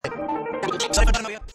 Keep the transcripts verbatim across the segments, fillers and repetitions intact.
Sorry,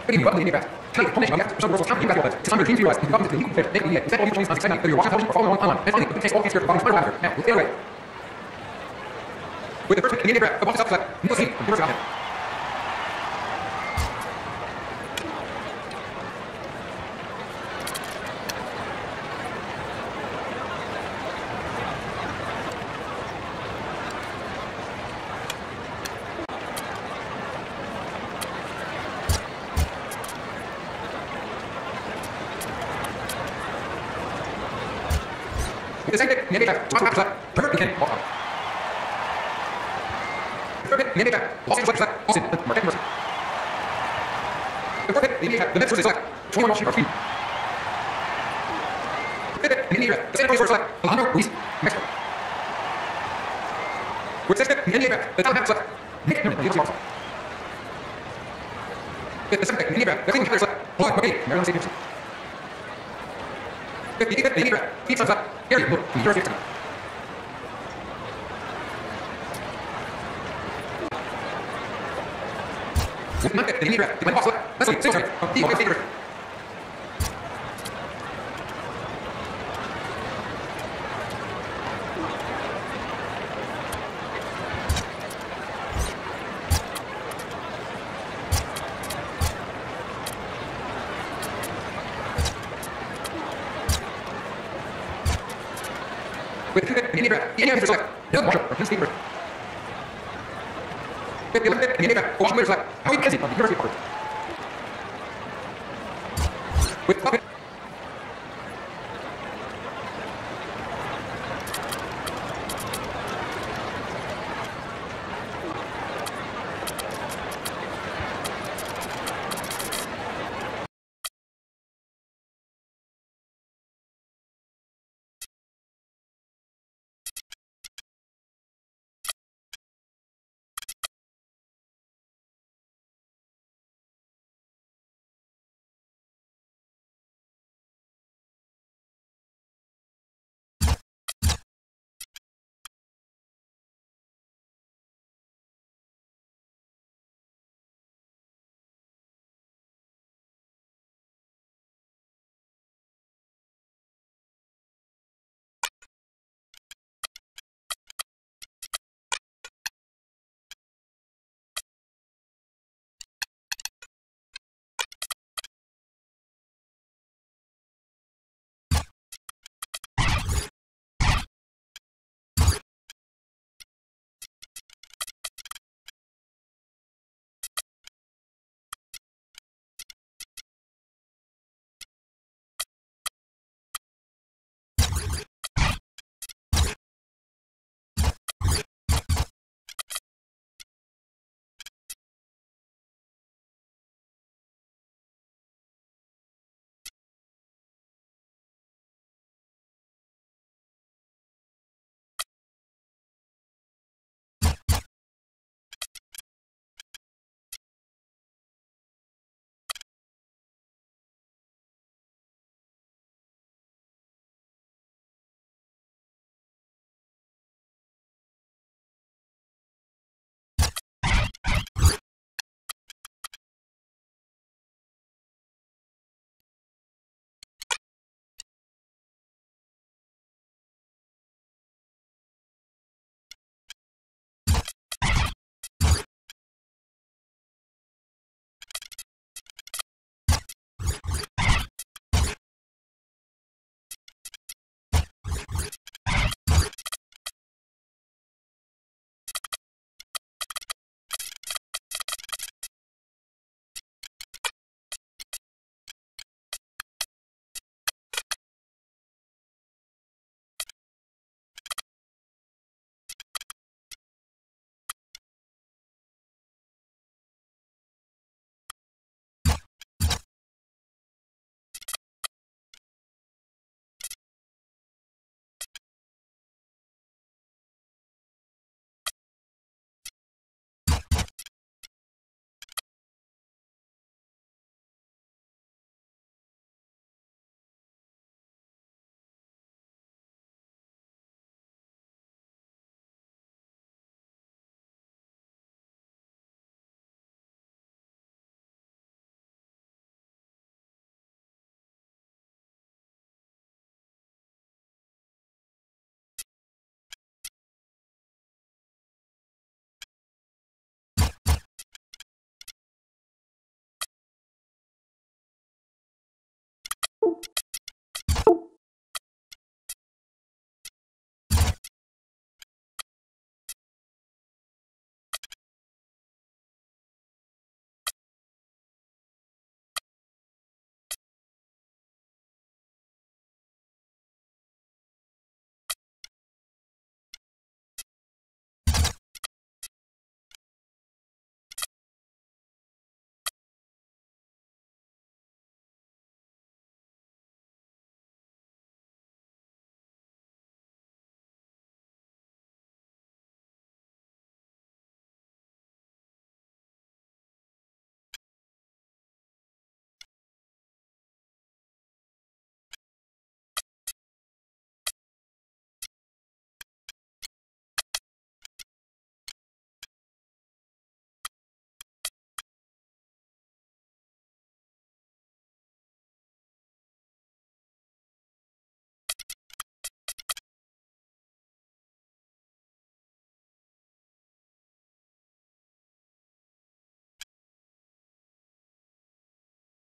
Fitting above the Indian grass. Tight, formation of gas, some rules, counting gas water. It's under teams realize, the government is the equal fit, make the instead all mutual exciting, whether you're watching television or following along online. And finally, it takes all these here, following spider Now, we'll stay away. With the first pick in the Indian grass, the ball is up flat. Nicholas Lee from Peterborough. The second pick, Nick Back, top half flat, Trevor Buchanan, ball out. The third pick, Nick Back, Los Angeles flat, Austin, Marquette Mercer. The fourth pick, the Indian Back, the Mets versus flat, twenty-one Washington Green. The fifth pick, the Indian Back, the San Antonio flat, Alejandro Ruiz, Mexico. With the sixth pick, the Indian Back, the top half flat, Nick Newman, University of Arkansas. With the seventh pick, the Indian Back, the Cleveland Cavaliers flat, Paul McKay, Maryland State University. With the eighth pick, the Indian Back, Phoenix Suns flat, Gary Wood, University of Texas. With the ninth pick, the Indian Back, the Glenn Fox flat, Leslie Salisbury, from the Ohio State University. With the fifth pick, the Indian Back, the Indiana Pacers flat, Doug Marshall, from Penn State University. With the eleventh pick, the Indiana Back, Washington Wizards flat, Howie McKenzie, from the University of Harvard. With the twelfth pick,